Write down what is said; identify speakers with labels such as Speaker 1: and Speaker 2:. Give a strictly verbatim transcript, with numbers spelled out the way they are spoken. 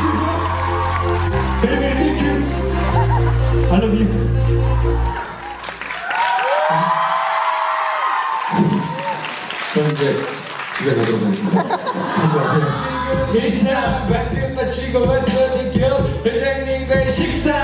Speaker 1: Very very thank you. I love you.
Speaker 2: 저는 이제 집에 가도록 하겠습니다.
Speaker 1: 하지 마세요.
Speaker 3: 일상 방금 마치고 와서 지금 회장님과의 식사